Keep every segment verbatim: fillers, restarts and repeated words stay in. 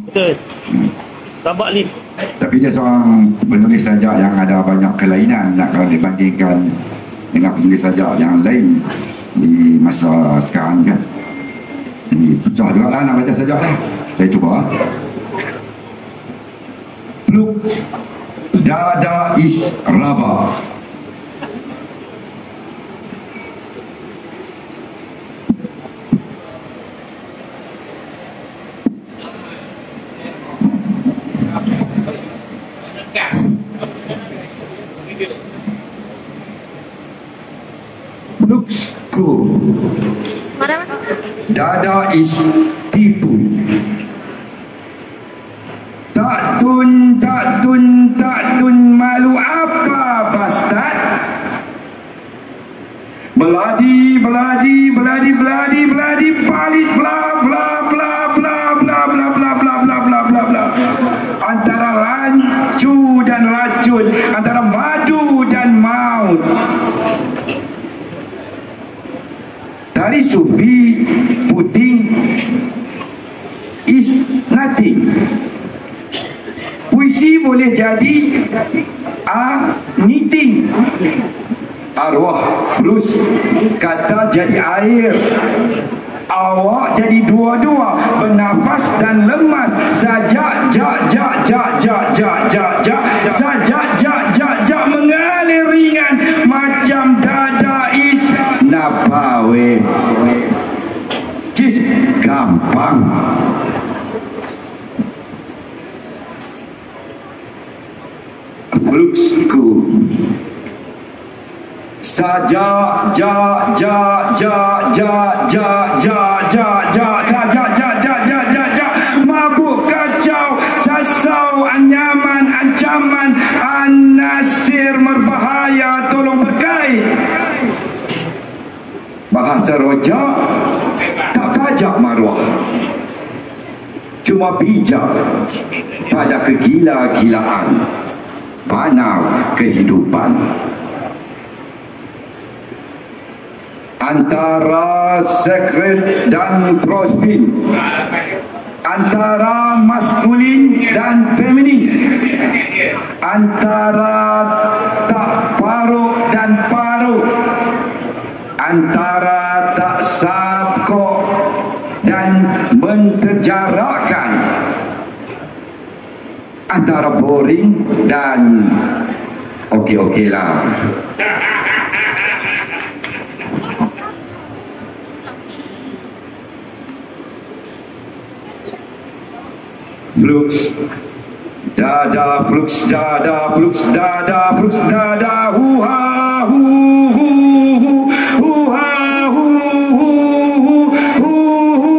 Betul. Sabak ni. Tapi dia seorang penulis sajak yang ada banyak kelainan nak kalau dibandingkan dengan penulis sajak yang lain di masa sekarang kan. Ini susah juga lah nak baca sajak dah. Saya cuba. Pluk dada is raba. Plukku dada is tipu. Tak tun, tak tun, tak tun, malu apa bastard? Beladi, beladi, beladi, beladi, beladi, palit, bla, bla, bla, bla, bla, bla, bla, bla, bla, bla, bla, bla. Antara rancu dan racun, antara madu dan maut. Dari sufi, puting is nothing. Puisi boleh jadi a knitting. Arwah blues kata jadi air. Awak jadi dua-dua, bernafas dan lemas. Sajak jak jak jak jak jak jak jak sajak jak jak jak mengalir ringan macam dada is napawe. Cis gampang. Fluxku sajak jak jak jak jak jak jak jak jak sajak jak jak jak jak jak mabuk kacau sasau anyaman ancaman an-nasir berbahaya tolong berkait. Bahasa rojak tak pajak maruah, cuma bijak pada kegila-gilaan panau kehidupan. Antara sekret dan prosfin, antara maskulin dan feminin, antara tak paruk dan paruk, antara tak sabkok dan menterjarakan, antara boring dan okey-okey lah. Flux dada, flux dada, flux dada, flux dada, hu ha hu hu hu hu ha hu hu hu hu hu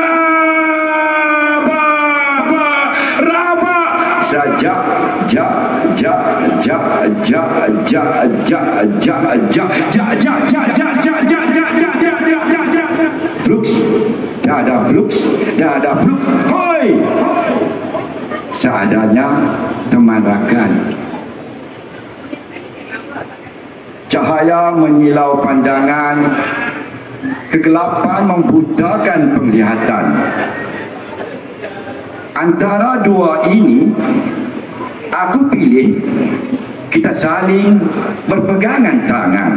raba ba raba sajak ja ja ja ja ja ja ja ja ja ja ja ja ja ja ja ja ja ja flux dada, flux dada, flux hoi. Seadanya teman rakan. Cahaya menyilau pandangan, kegelapan membutakan penglihatan. Antara dua ini, aku pilih kita saling berpegangan tangan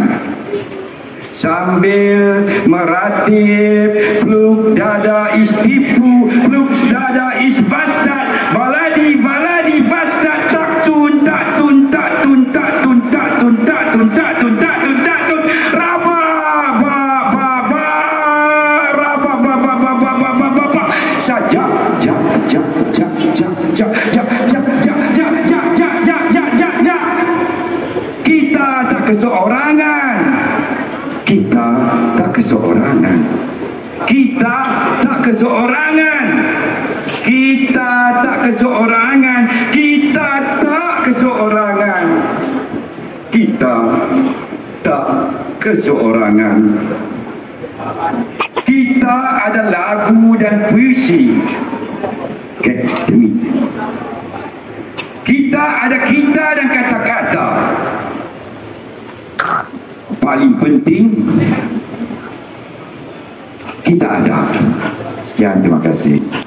sambil meratip fluk dada is tipu, fluk dada is bastard, baladi baladi bastard, tak tun tak tun tak tun tak tun tak tun tak tun tak tun tak tun tak tun raba ba ba ba raba ba ba ba ba ba ba ba ba sajak jak jak jak jak jak jak jak jak jak jak jak jak jak jak jak kita tak keseorangan. Kita tak keseorangan. Kita tak keseorangan. Kita tak keseorangan. Kita tak keseorangan. Kita tak keseorangan. Kita ada lagu dan puisi. Okay, demi. Kita ada kita dan kata-kata. Paling penting kita ada. Sekian, terima kasih.